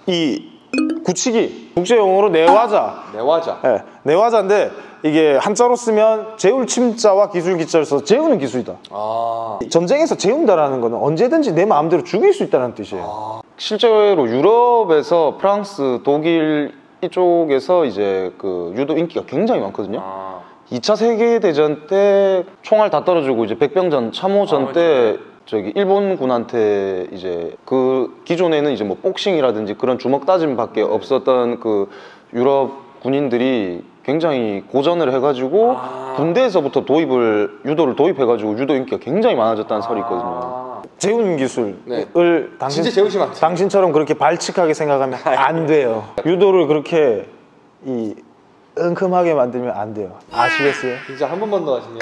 이 굳히기 국제용어로 내화자. 내화자. 네, 내화자인데 이게 한자로 쓰면 재울 침자와 기술 기자를 써서 재우는 기술이다. 전쟁에서 재운다라는 거는 언제든지 내 마음대로 죽일 수 있다는 뜻이에요. 실제로 유럽에서 프랑스, 독일 이쪽에서 이제 그 유도 인기가 굉장히 많거든요. 2차 세계대전 때 총알 다 떨어지고 이제 백병전, 참호전 때 저기 일본군한테 이제 그 기존에는 이제 뭐 복싱이라든지 그런 주먹 다짐밖에 없었던 그 유럽 군인들이 굉장히 고전을 해가지고 군대에서부터 유도를 도입해가지고 유도 인기가 굉장히 많아졌다는 설이 있거든요. 재우는 기술을 진짜 재우시면 안 돼요. 당신처럼 그렇게 발칙하게 생각하면 안 돼요. 유도를 그렇게 은큼하게 만들면 안 돼요. 아시겠어요? 진짜 한 번만 더 하시면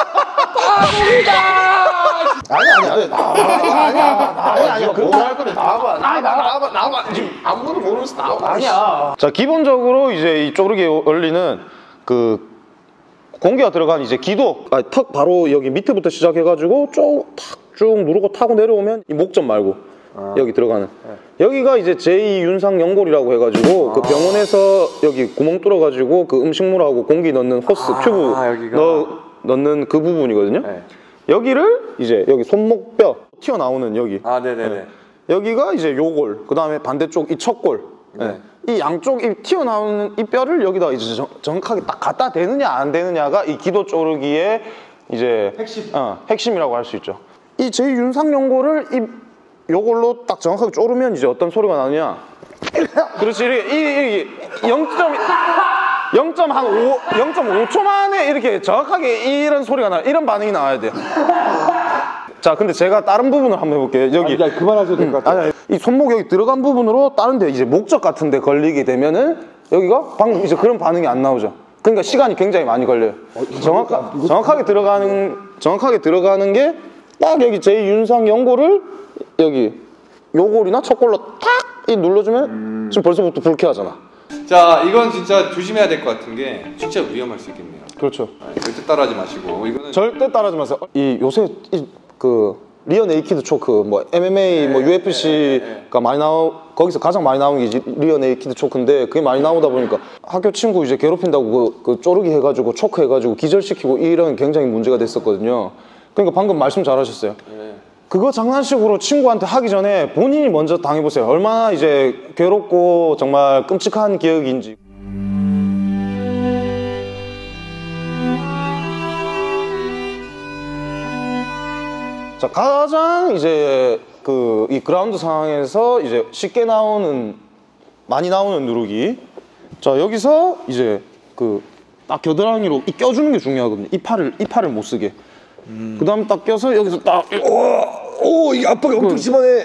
아니야. 그렇게 할 거래. 나와봐. 지금 아무것도 모르면서 나와봐. 아니야. 자, 기본적으로 이제 이 쪼르기 원리는 그 공기가 들어간 이제 기도, 턱 바로 여기 밑에부터 시작해가지고 쭉 누르고 타고 내려오면 이 목점 말고 여기 들어가는 여기가 이제 제2윤상연골이라고 해가지고 그 병원에서 여기 구멍 뚫어가지고 그 음식물하고 공기 넣는 호스 튜브 넣는 그 부분이거든요. 여기를 이제 여기 손목뼈 튀어나오는 여기 여기가 이제 요골, 그 다음에 반대쪽 이 척골, 이 양쪽 이 튀어나오는 이 뼈를 여기다 이제 정확하게 딱 갖다 대느냐 안 대느냐가 이 기도 쪼르기의 이제 핵심이라고 할 수 있죠. 이 제2윤상연골을 이 요걸로 딱 정확하게 쪼르면 이제 어떤 소리가 나느냐. 그렇지, 이 0.5초 만에 이렇게 정확하게 이런 소리가 나요. 이런 반응이 나와야 돼요. 자, 근데 제가 다른 부분을 한번 해볼게요. 여기 그만하셔도 될 것 같아요. 이 손목 여기 들어간 부분으로 다른 데 이제 목적 같은 데 걸리게 되면은 여기가 방금 이제 그런 반응이 안 나오죠. 그러니까 시간이 굉장히 많이 걸려요. 정확하게 들어가는 게 딱 여기 제2윤상연골을 여기 요골이나 척골로 탁 눌러주면 지금 벌써부터 불쾌하잖아. 자, 이건 진짜 조심해야 될 것 같은 게 진짜 위험할 수 있겠네요. 그렇죠. 절대 따라하지 마시고. 이거는 절대 따라하지 마세요. 이 요새 그 리어 네이키드 초크, 뭐 MMA, 뭐 UFC가 많이 거기서 가장 많이 나오는 게 리어 네이키드 초크인데 그게 많이 나오다 보니까 학교 친구 이제 괴롭힌다고 그 쪼르기 해가지고 초크 해가지고 기절시키고 이런 굉장히 문제가 됐었거든요. 그러니까 방금 말씀 잘하셨어요. 그거 장난식으로 친구한테 하기 전에 본인이 먼저 당해보세요. 얼마나 이제 괴롭고 정말 끔찍한 기억인지. 자, 가장 이제 이 그라운드 상황에서 이제 쉽게 많이 나오는 누르기. 자, 여기서 이제 딱 겨드랑이로 껴주는 게 중요하거든요. 이 팔을 못 쓰게. 그 다음에 딱 껴서 여기서 딱 이게 압박이 엄청 심하네.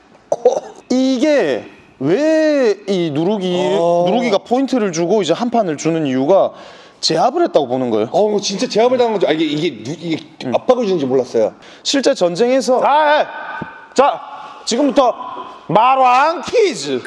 이게 왜 이 누르기가 포인트를 주고 이제 한 판을 주는 이유가 제압을 했다고 보는 거예요. 진짜 제압을 당한 거죠. 이게 압박을 주는지 몰랐어요. 실제 전쟁에서 자, 지금부터 마랑 퀴즈.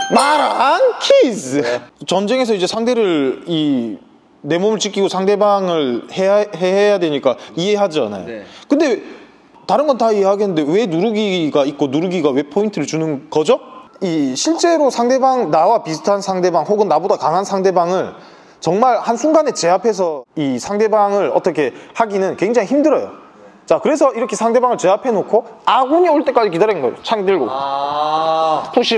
전쟁에서 이제 상대를 내 몸을 지키고 상대방을 해야 되니까 이해하잖아요. 근데 다른 건 다 이해하겠는데 왜 누르기가 있고 누르기가 왜 포인트를 주는 거죠? 실제로 나와 비슷한 상대방 혹은 나보다 강한 상대방을 정말 한순간에 제압해서 이 상대방을 어떻게 하기는 굉장히 힘들어요. 자, 그래서 이렇게 상대방을 제압해 놓고 아군이 올 때까지 기다린 거예요. 창 들고 푸시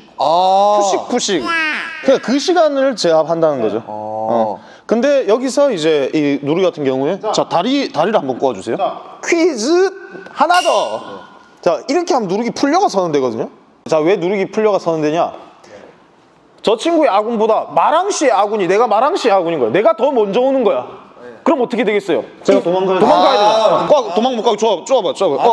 그러니까 그 시간을 제압한다는 거죠. 근데 여기서 이제 이 누르기 같은 경우에 자, 다리를 한번 꼬아주세요. 퀴즈 하나 더. 자, 이렇게 하면 누르기 풀려가 서는 데거든요. 자, 왜 누르기 풀려가 서는 데냐? 저 친구의 아군보다 마랑씨의 아군이 내가 마랑씨의 아군인 거야. 내가 더 먼저 오는 거야. 그럼 어떻게 되겠어요? 제가 도망가야 되나? 도망 못 가고 쪼아봐.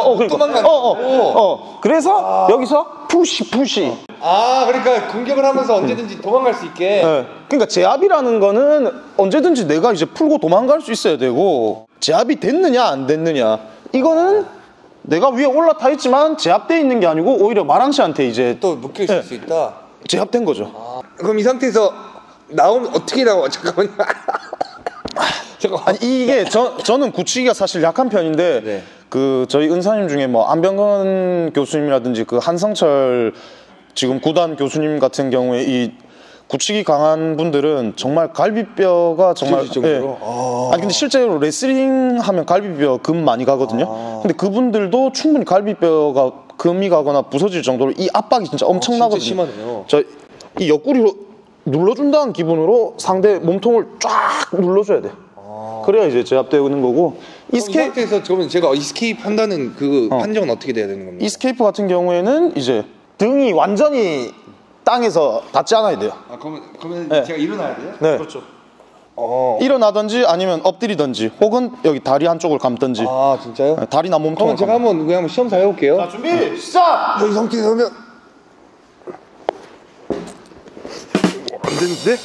그러니까. 그래서 여기서 푸시. 그러니까 공격을 하면서 언제든지 도망갈 수 있게. 그러니까 제압이라는 거는 언제든지 내가 이제 풀고 도망갈 수 있어야 되고, 제압이 됐느냐 안 됐느냐 이거는 내가 위에 올라타 있지만 제압돼 있는 게 아니고 오히려 마랑씨한테 이제 또 묶여 있을 수 있다. 제압된 거죠. 그럼 이 상태에서 나오면 어떻게 나와? 잠깐만요. 아니, 이게 저는 굳히기가 사실 약한 편인데 저희 은사님 중에 뭐 안병건 교수님이라든지 그 한성철 지금 구단 교수님 같은 경우에 이 굳히기 강한 분들은 정말 갈비뼈가 정말 아니 근데 실제로 레슬링 하면 갈비뼈 금 많이 가거든요. 근데 그분들도 충분히 갈비뼈가 금이 가거나 부서질 정도로 이 압박이 진짜 엄청나거든요. 진짜 심하네요. 이 옆구리로 눌러준다는 기분으로 상대 몸통을 쫙 눌러줘야 돼. 그래야 이제 제압되는 거고. 이 상태에서 그러면 제가 이스케이프 한다는 그 판정은 어떻게 돼야 되는 겁니까? 이스케이프 같은 경우에는 이제 등이 완전히 땅에서 닿지 않아야 돼요. 아 그러면 네. 제가 일어나야 돼요? 네. 그렇죠. 일어나든지 아니면 엎드리든지 혹은 여기 다리 한쪽을 감든지. 아 진짜요? 다리나 몸통을 그러면 제가 한번 시험 잘 해볼게요. 자, 준비 시작. 이 상태에서 하면 안 되는데?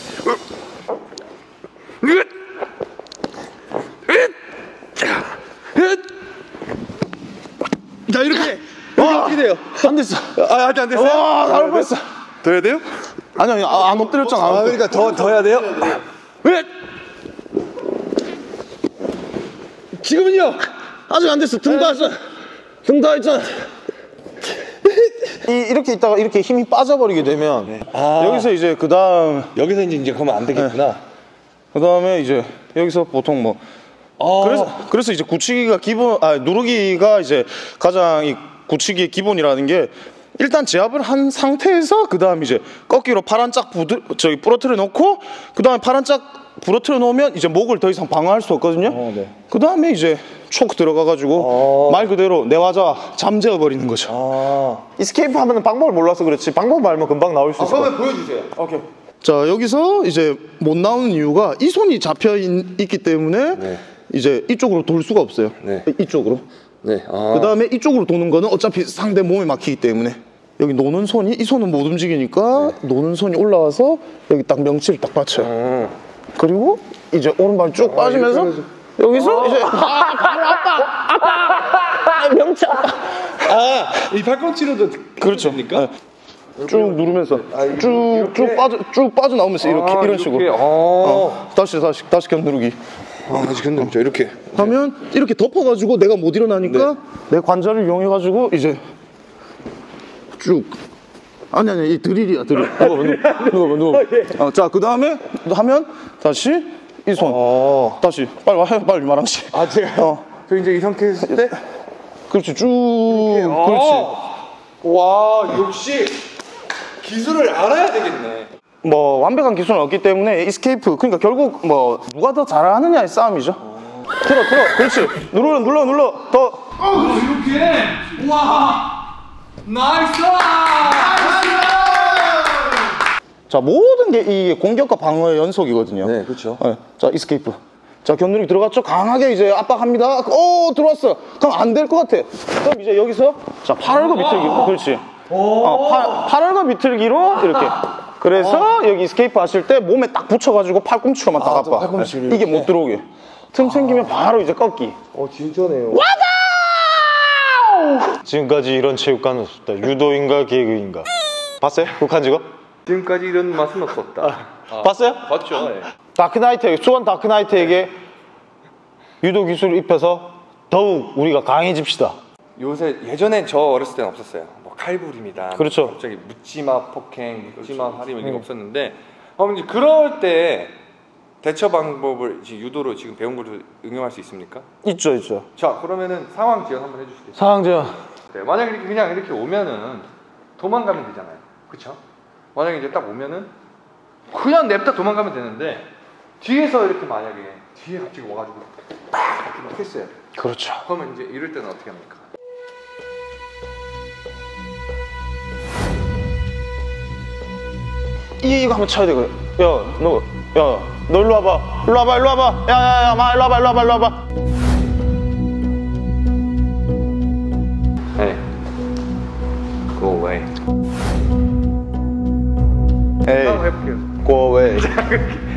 자 이렇게 어떻게 돼요? 안 됐어. 아직 안 됐어요? 와, 나올 뻔했어. 더 해야 돼요? 아니 안 엎드렸잖아. 아 그러니까 더 해야 돼요? 지금은요? 아직 안 됐어. 등 다 했어. 등 다 했잖아. 이렇게 있다가 이렇게 힘이 빠져버리게 되면 여기서 이제 그 다음 여기서 이제 그러면 안 되겠구나. 그 다음에 이제 여기서 보통 뭐 그래서 이제 굳히기가 누르기가 이제 가장 이 굳히기의 기본이라는 게 일단 제압을 한 상태에서 그 다음 이제 꺾기로 팔 한 짝 부러뜨려 놓고 그 다음에 팔 한 짝 부러뜨려 놓으면 이제 목을 더 이상 방어할 수 없거든요. 그 다음에 이제 초크 들어가가지고 말 그대로 내화자 잠재워 버리는 거죠. 이스케이프 하면 방법을 몰라서 그렇지 방법 알면 금방 나올 수 있을 것 같아요. 그러면 보여주세요. 오케이. 자 여기서 이제 못 나오는 이유가 이 손이 잡혀 있기 때문에 이제 이쪽으로 돌 수가 없어요. 이쪽으로. 네. 그 다음에 이쪽으로 도는 거는 어차피 상대 몸에 막히기 때문에 여기 노는 손이 이 손은 못 움직이니까 노는 손이 올라와서 여기 딱 명치를 딱 받쳐요. 그리고 이제 오른발 쭉 빠지면서 여기서 이제 바로 아빠 명치 아빠. 이 팔꿈치로도 그렇죠. 됩니까? 쭉 누르면서 쭉 빠져나오면서 이렇게 이런 식으로 다시 견누르기 아직 견뎌 이렇게 하면 이렇게 덮어가지고 내가 못 일어나니까 내 관절을 이용해가지고 이제 쭉 아니 이 드릴이야 드릴 누워 자 그 다음에 하면 다시 이 손 다시 빨리 해 빨리 말하지 제가 저 이제 이 상태에서 했을 때 그렇지 쭉 그렇지 와 역시 기술을 알아야 되겠네. 뭐 완벽한 기술은 없기 때문에 이스케이프 그러니까 결국 뭐 누가 더 잘하느냐의 싸움이죠. 틀어 그렇지 눌러 더 이렇게 와 나이스. 자 모든 게 이게 공격과 방어의 연속이거든요. 네 그렇죠. 자 이스케이프 자 견누르기 들어갔죠. 강하게 이제 압박합니다. 들어왔어. 그럼 안 될 것 같아. 그럼 이제 여기서 자 팔알고 비틀기 그렇지. 팔알고 비틀기로 이렇게 그래서 여기 이스케이프 하실 때 몸에 딱 붙여가지고 팔꿈치로만 딱 압박. 이게 못 들어오게 틈 생기면 바로 이제 꺾기. 진짜네요. 지금까지 이런 체육관은 없었다. 유도인가 개그인가. 봤어요? 북한 직업? 지금까지 이런 맛은 없었다. 봤어요? 맞죠. 다크나이트에게 수원 다크나이트에게 유도 기술을 입혀서 더욱 우리가 강해집시다. 요새 예전에 저 어렸을 때는 없었어요. 뭐 칼부림이다. 그렇죠. 갑자기 묻지마 폭행, 묻지마 살인 이런 게 없었는데, 이제 그럴 때 대처 방법을 지금 유도로 지금 배운 걸 응용할 수 있습니까? 있죠. 자 그러면은 상황 지원 한번 해주시겠어요? 상황제요. 네, 만약에 그냥 이렇게 오면은 도망가면 되잖아요. 그쵸? 만약에 이제 딱 오면은 그냥 냅다 도망가면 되는데 뒤에서 이렇게 만약에 뒤에 갑자기 와가지고 딱 이렇게 했어요. 그렇죠. 그러면 이제 이럴 때는 어떻게 합니까? 이거 한번 쳐야 되거든. 너 일로 와봐. 야야야 마 일로 와봐. Hey, go away. 에이 한번 해볼게요. go away.